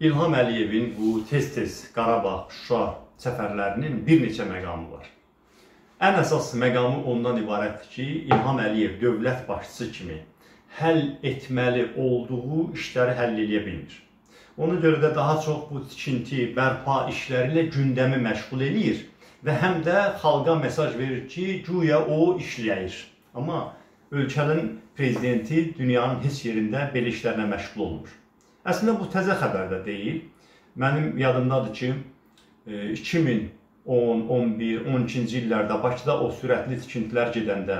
İlham Əliyevin bu tez-tez Qarabağ, Şuşa səfərlərinin bir neçə məqamı var. Ən əsas məqamı ondan ibarətdir ki, İlham Əliyev dövlət başçısı kimi həll etməli olduğu işləri həll edə bilmir. Ona görə də daha çox bu tikinti, bərpa işləri ilə gündəmi məşğul eləyir və həm də xalqa mesaj verir ki, güya o işləyir. Amma ölkənin prezidenti dünyanın heç yerində belə işlərlə məşğul olmur. Əslində bu təzə xəbər də deyil. Mənim yadımdadır ki, 2010, 11, 12-ci illərdə Bakıda o sürətli tikintilər gedəndə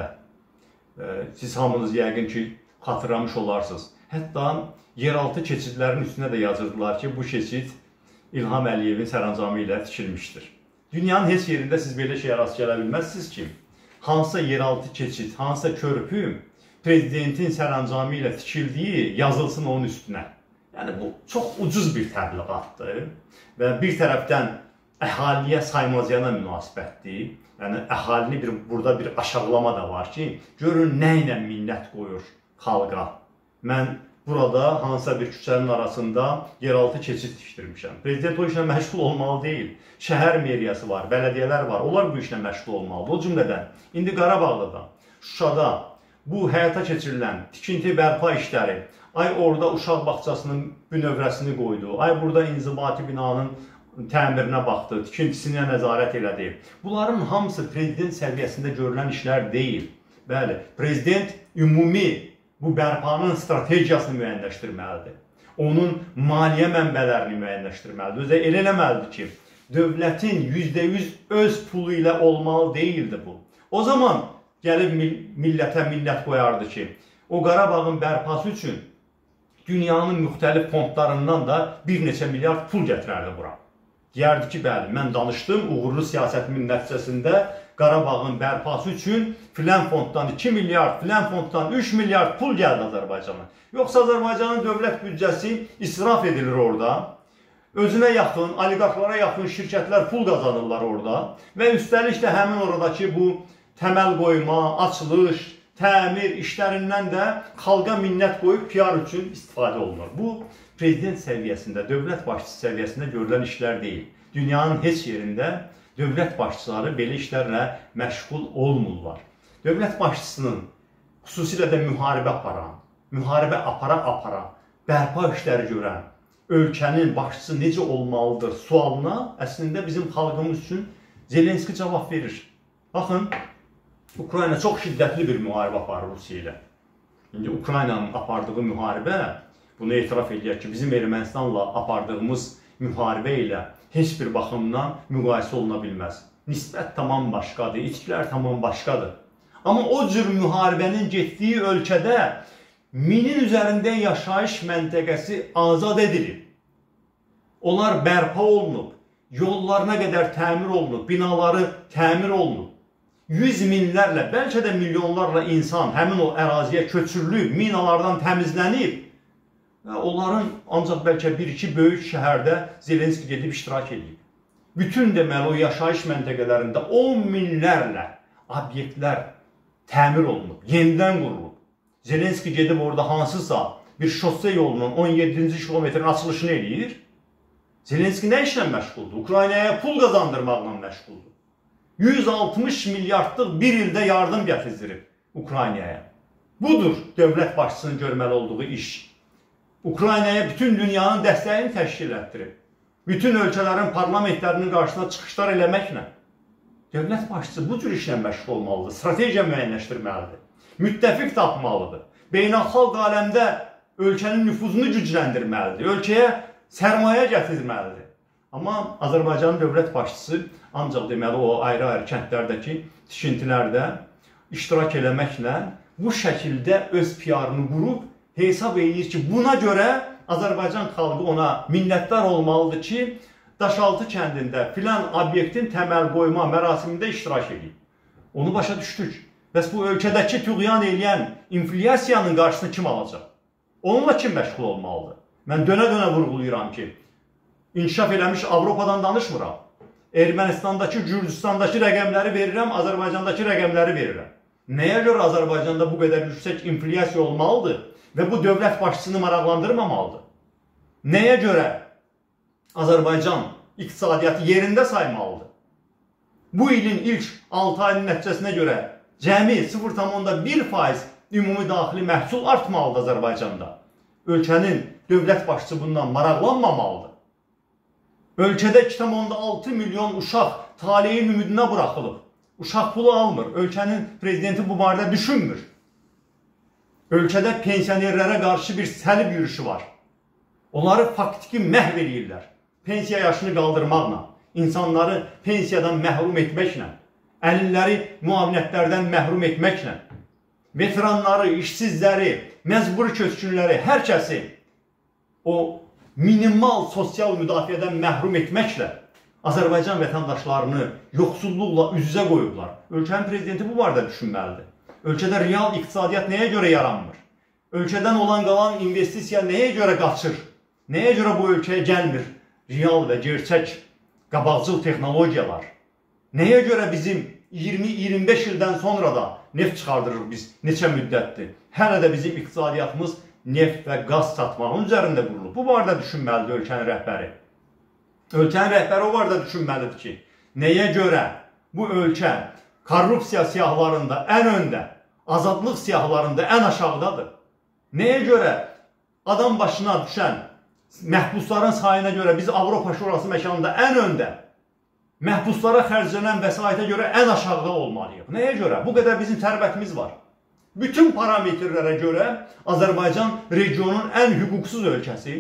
siz hamınız yəqin ki, xatırlamış olarsınız. Hətta yeraltı keçidlərin üstünə də yazırdılar ki, bu keçid İlham Əliyevin sərəncamı ilə tikilmişdir. Dünyanın heç yerində siz belə şeyə rast gələ bilməzsiniz ki, hansısa yeraltı keçid, hansısa körpü prezidentin sərəncamı ilə tikildiyi yazılsın onun üstünə. Yəni bu çox ucuz bir təbliğatdır və bir tərəfdən əhaliyə saymazcana münasibətdir. Yəni əhalini burada bir aşağılama da var ki, görün nə ilə minnət qoyur xalqa. Mən burada hansısa bir küçənin arasında yeraltı keçid tikdirmişəm. Prezident o işlə məşğul olmalı deyil. Şəhər meriyası var, bələdiyyələr var. Onlar bu işlə məşğul olmalıdır. O cümlədən indi Qarabağda da, Şuşada bu həyata keçirilən tikinti bərpa işləri, ay orada uşaq bağçasının bünövrəsini qoydu, ay burada inzibati binanın təmirinə baxdı, tikintisinə nəzarət elədi. Bunların hamısı prezident səviyyəsində görülən işlər deyil. Bəli, prezident ümumi bu bərpanın strategiyasını müəyyənləşdirməlidir. Onun maliyyə mənbələrini müəyyənləşdirməlidir. Özə elə eləməlidir ki, dövlətin %100 öz pulu ilə olmalı deyildi bu. O zaman gəlib millətə minnət qoyardı ki, o Qarabağın bərpası üçün dünyanın müxtəlif fondlarından da bir neçə milyard pul gətirərdi bura. Deyərdi ki, bəli, mən danışdım, uğurlu siyasətimin nəticəsində Qarabağın bərpası üçün filan fonddan 2 milyard, filan fonddan 3 milyard pul gəldi Azərbaycana. Yoxsa Azərbaycanın dövlət büdcəsi israf edilir orada. Özünə yaxın, oliqarxlara yaxın şirkətlər pul qazanırlar orada və üstəlik də həmin oradakı bu təməl qoyma, açılış, təmir işlərindən də xalqa minnət qoyub PR üçün istifadə olunur. Bu, prezident səviyyəsində, dövlət başçısı səviyyəsində görülən işlər deyil. Dünyanın heç yerində dövlət başçıları belə işlərlə məşğul olmurlar. Dövlət başçısının xüsusilə də müharibə apara, bərpa işləri görən, ölkənin başçısı necə olmalıdır sualına əslində bizim xalqımız üçün Zelenski cavab verir. Baxın, Ukrayna çox şiddətli bir müharibə aparır Rusiya ilə. İndi Ukraynanın apardığı müharibə, bunu etiraf edək ki, bizim Ermənistanla apardığımız müharibə ilə heç bir baxımdan müqayisə oluna bilməz. Nisbət tamam başqadır, itkilər tamam başqadır. Amma o cür müharibənin getdiyi ölkədə 1000-in üzərində yaşayış məntəqəsi azad edilib. Onlar bərpa olunub, yollarına qədər təmir olunub, binaları təmir olunub. 100 minlərlə, bəlkə də milyonlarla insan həmin o əraziyə köçürülüb, minalardan təmizlənib və onların ancaq bəlkə bir-iki böyük şəhərdə Zelenski gedib iştirak edib. Bütün deməli o yaşayış məntəqələrində 10 minlərlə obyektlər təmir olunub, yenidən qurulub. Zelenski gedib orada hansısa bir şosсе yolunun 17-ci kilometrin açılışını eləyir. Zelenski nə işlə məşğuldur? Ukraynaya pul qazandırmaqla məşğuldur. 160 milyardlıq bir ildə yardım gətirdirib Ukraynaya. Budur dövlət başçısının görməli olduğu iş. Ukraynaya bütün dünyanın dəstəyini təşkil etdirib. Bütün ölkələrin parlamentlərinin qarşısına çıxışlar eləməklə. Dövlət başçısı bu cür işlə məşğul olmalıdır, strategiya müəyyənləşdirməlidir, müttəfiq tapmalıdır, beynəlxalq aləmdə ölkənin nüfuzunu gücləndirməlidir, ölkəyə sərmayə gətirməlidir. Amma Azərbaycanın dövlət başçısı ancaq deməli o ayrı-ayrı kəndlərdəki tikintilərdə iştirak eləməklə bu şəkildə öz PR-ını qurub hesab edir ki, buna görə Azərbaycan xalqı ona minnətdar olmalıdır ki, Daşaltı kəndində filan obyektin təməl qoyma mərasimində iştirak edib. Onu başa düşdük. Bəs bu ölkədəki tüğyan eləyən inflyasiyanın qarşısını kim alacaq? Onunla kim məşğul olmalıdır? Mən dönə-dönə vurğulayıram ki, İnkişaf eləmiş Avropadan danışmıram. Ermənistandakı, Gürcüstandakı rəqəmləri verirəm, Azərbaycandakı rəqəmləri verirəm. Nəyə görə Azərbaycanda bu qədər yüksək inflyasiya olmalıdır və bu dövlət başçısını maraqlandırmamalıdır? Nəyə görə Azərbaycan iqtisadiyyatı yerində saymalıdır. Bu ilin ilk 6 ayının nəticəsinə görə cəmi 0,1% ümumi daxili məhsul artmalıdır Azərbaycanda. Ölkənin dövlət başçısı bundan maraqlanmamalıdır. Ölkədə 2,6 milyon uşaq taleyin ümidinə buraxılıb. Uşaq pulu almır. Ölkənin prezidenti bu barədə düşünmür. Ölkədə pensionerlərə qarşı bir səlib yürüyüşü var. Onları faktiki məhv edirlər. Pensiya yaşını qaldırmaqla, insanları pensiyadan məhrum etməklə, əlilləri müavinətlərdən məhrum etməklə, veteranları, işsizləri, məcburi köçkünləri, hər kəsi o minimal sosial müdafiədən məhrum etməklə Azərbaycan vətəndaşlarını yoxsulluqla üz-üzə qoyublar. Ölkənin prezidenti bu barədə düşünməlidir. Ölkədə real iqtisadiyyat nəyə görə yaranmır? Ölkədən olan qalan investisiya nəyə görə qaçır? Nəyə görə bu ölkəyə gəlmir? Real və gerçək qabaqcıl texnologiyalar. Nəyə görə bizim 20-25 ildən sonra da neft çıxardırıq biz neçə müddətdir? Hələ də bizim iqtisadiyyatımız neft və qaz satmağın üzərində qurulub. Bu barədə düşünməlidir ölkənin rəhbəri. Ölkənin rəhbəri o barədə düşünməlidir ki, nəyə görə bu ölkə korrupsiya siyahılarında ən öndə, azadlıq siyahılarında ən aşağıdadır? Nəyə görə adam başına düşən məhbusların sayına görə biz Avropa Şurası məkanında ən öndə, məhbuslara xərclənən vəsaitə görə ən aşağıda olmalıyıq? Nəyə görə? Bu qədər bizim sərvətimiz var. Bütün parametrlərə görə Azərbaycan regionun ən hüquqsuz ölkəsi,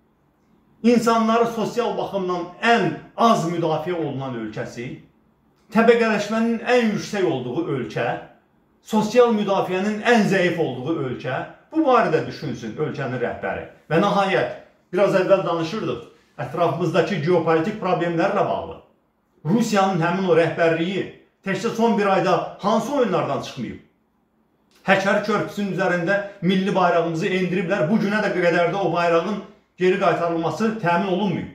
insanları sosial baxımdan ən az müdafiə olunan ölkəsi, təbəqələşmənin ən yüksək olduğu ölkə, sosial müdafiənin ən zəif olduğu ölkə. Bu barədə düşünsün ölkənin rəhbəri. Və nəhayət, biraz əvvəl danışırdıq, ətrafımızdakı geopolitik problemlərlə bağlı. Rusiyanın həmin o rəhbərliyi təkcə son bir ayda hansı oyunlardan çıxmayıb? Həkəri körpüsünün üzərində milli bayrağımızı endiriblər. Bu günə də qədər də o bayrağın geri qaytarılması təmin olunmuyor.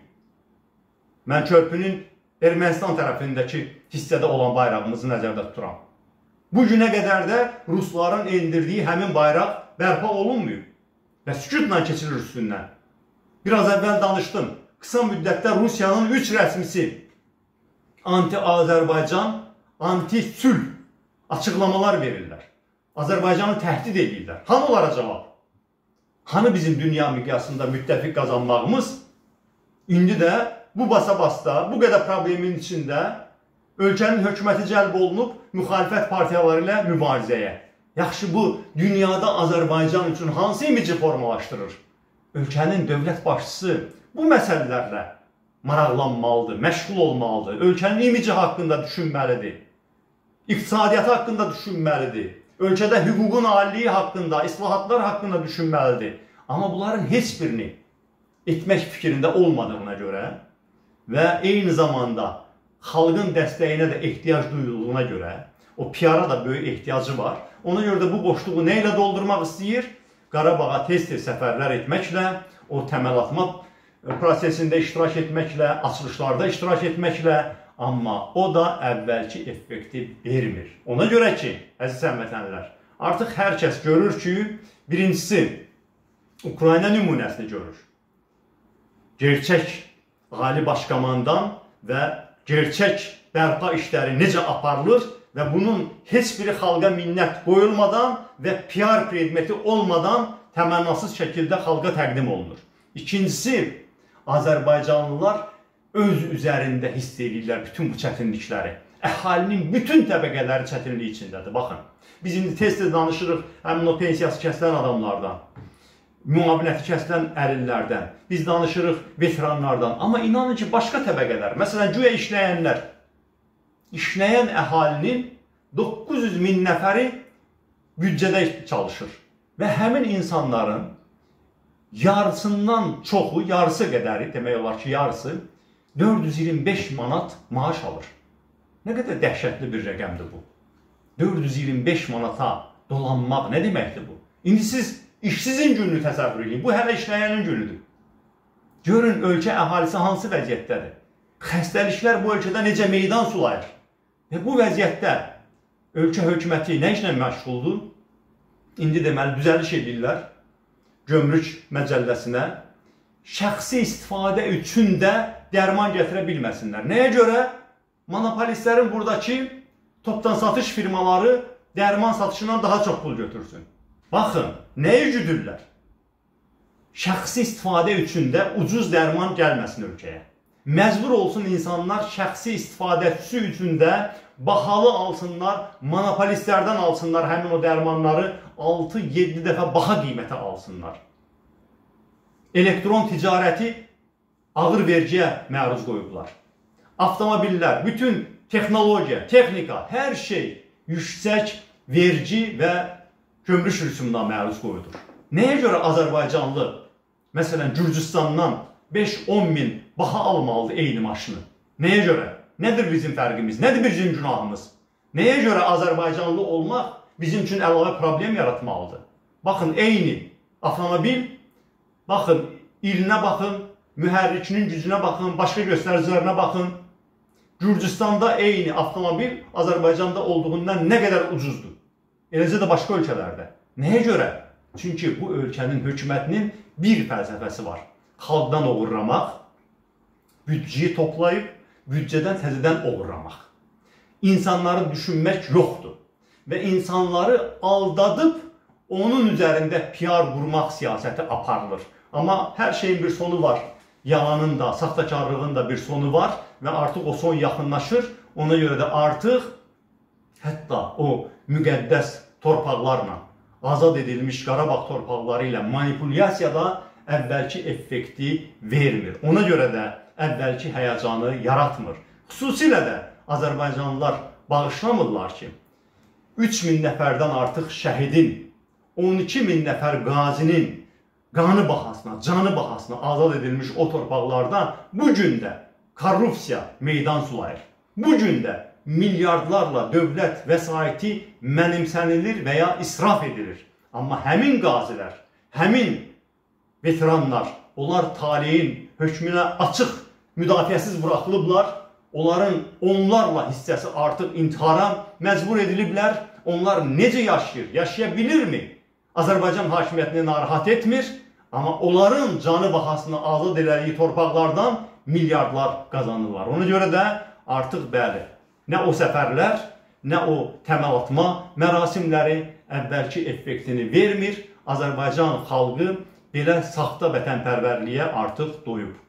Mən körpünün Ermənistan tərəfindəki hissədə olan bayrağımızı nəzərdə tuturam. Bu günə qədər də Rusların endirdiyi həmin bayraq bərpa olunmuyor və sükutla keçirir üstündən. Biraz əvvəl danışdım. Qısa müddətdə Rusiyanın 3 rəsmisi anti-Azərbaycan, anti-sülh açıqlamalar verirlər. Azərbaycanı təhdid edirlər. Hanı onlara cavab? Hanı bizim dünya miqyasında müttəfiq qazanmağımız? İndi də bu basa-basta, bu qədər problemin içində ölkənin hökuməti cəlb olunub müxalifət partiyaları ilə mübarizəyə. Yaxşı, bu dünyada Azərbaycan üçün hansı imici formalaşdırır? Ölkənin dövlət başçısı bu məsələlərlə maraqlanmalıdır, məşğul olmalıdır. Ölkənin imici haqqında düşünməlidir. İqtisadiyyatı haqqında düşünməlidir. Ölkədə hüququn aliliyi haqqında, islahatlar haqqında düşünməlidir. Amma bunların heç birini etmək fikrində olmadığına görə və eyni zamanda xalqın dəstəyinə də ehtiyac duyulduğuna görə, o PR-a da böyük ehtiyacı var. Ona görə də bu boşluğu nə ilə doldurmaq istəyir? Qarabağa tez-tez səfərlər etməklə, o təməl atma prosesində iştirak etməklə, açılışlarda iştirak etməklə, amma o da əvvəlki effekti vermir. Ona görə ki, əziz həmvətənlər, artıq hər kəs görür ki, birincisi, Ukrayna nümunəsini görür. Gerçək ali başkomandan və gerçək bərpa işləri necə aparılır və bunun heç biri xalqa minnət qoyulmadan və PR predmeti olmadan təmənnasız şəkildə xalqa təqdim olunur. İkincisi, Azərbaycanlılar öz üzərində hiss edirlər bütün bu çətinlikləri. Əhalinin bütün təbəqələri çətinlik içindədir. Baxın, biz indi tez-tez danışırıq həmin o pensiyası kəsilən adamlardan, müavinəti kəsilən əlillərdən, biz danışırıq veteranlardan. Amma inanın ki, başqa təbəqələr, məsələn, güya işləyənlər, işləyən əhalinin 900 min nəfəri büdcədə çalışır. Və həmin insanların yarısından çoxu, yarısı qədəri, demək olar ki, yarısı 425 manat maaş alır. Nə qədər dəhşətli bir rəqəmdir bu. 425 manata dolanmaq nə deməkdir bu? İndi siz işsizin gününü təsəvvür edin. Bu hələ işləyənin günüdür. Görün ölkə əhalisi hansı vəziyyətdədir. Xəstəliklər bu ölkədə necə meydan sulayır. Və bu vəziyyətdə ölkə hökuməti nə işlə məşğuldur? İndi deməli düzəliş edirlər. Gömrük məcəlləsinə şəxsi istifadə üçün də dərman gətirə bilməsinlər. Nəyə görə? Monopolistlərin buradakı topdan satış firmaları dərman satışından daha çox pul götürsün. Baxın, nəyi güdürlər? Şəxsi istifadə üçün də ucuz dərman gəlməsin ölkəyə. Məcbur olsun insanlar şəxsi istifadəçisi üçün də bahalı alsınlar, monopolistlərdən alsınlar həmin o dərmanları 6-7 dəfə baha qiymətə alsınlar. Elektron ticarəti ağır vergiyə məruz qoyublar. Avtomobillər, bütün texnologiya, texnika, hər şey yüksək vergi və gömrük rüsumundan məruz qoyulur. Nəyə görə Azərbaycanlı, məsələn, Gürcüstandan 5-10 min baha almalıdır eyni maşını? Nəyə görə? Nədir bizim fərqimiz? Nədir bizim günahımız? Nəyə görə Azərbaycanlı olmaq bizim üçün əlavə problem yaratmalıdır? Baxın, eyni avtomobil, baxın, ilinə baxın, mühərrikinin gücünə baxın, başqa göstəricilərinə baxın. Gürcüstanda eyni avtomobil Azərbaycanda olduğundan nə qədər ucuzdur. Eləcə də başqa ölkələrdə. Nəyə görə? Çünki bu ölkənin hökumətinin bir fəlsəfəsi var. Xalqdan oğurlamaq, büdcəyi toplayıb, büdcədən təzədən oğurlamaq. İnsanları düşünmək yoxdur. Və insanları aldadıb, onun üzərində PR qurmaq siyasəti aparılır. Amma hər şeyin bir sonu var. Yalanın da, saxtakarlığın da bir sonu var və artıq o son yaxınlaşır. Ona görə də artıq hətta o müqəddəs torpaqlarla, azad edilmiş Qarabağ torpaqları ilə manipulyasiyada əvvəlki effekti vermir. Ona görə də əvvəlki həyəcanı yaratmır. Xüsusilə də Azərbaycanlılar bağışlamırlar ki, 3000 nəfərdən artıq şəhidin, 12 min nəfər qazinin qanı bahasına, canı bahasına azad edilmiş o torpaqlardan bugün də korrupsiya meydan sulayır. Bugün də milyardlarla dövlət vəsaiti mənimsənilir və ya israf edilir. Amma həmin qazilər, həmin veteranlar, onlar taleyin hökmünə açıq, müdafiəsiz buraxılıblar. Onların onlarla hissəsi artıq intihara məcbur ediliblər. Onlar necə yaşayır, yaşaya bilirmi? Azərbaycan hakimiyyətini narahat etmir. Amma onların canı bahasına azad elədiyi torpaqlardan milyardlar qazanırlar. Ona görə də artıq bəli, nə o səfərlər, nə o təməl atma mərasimləri əvvəlki effektini vermir. Azərbaycan xalqı belə saxta vətənpərvərliyə artıq doyub.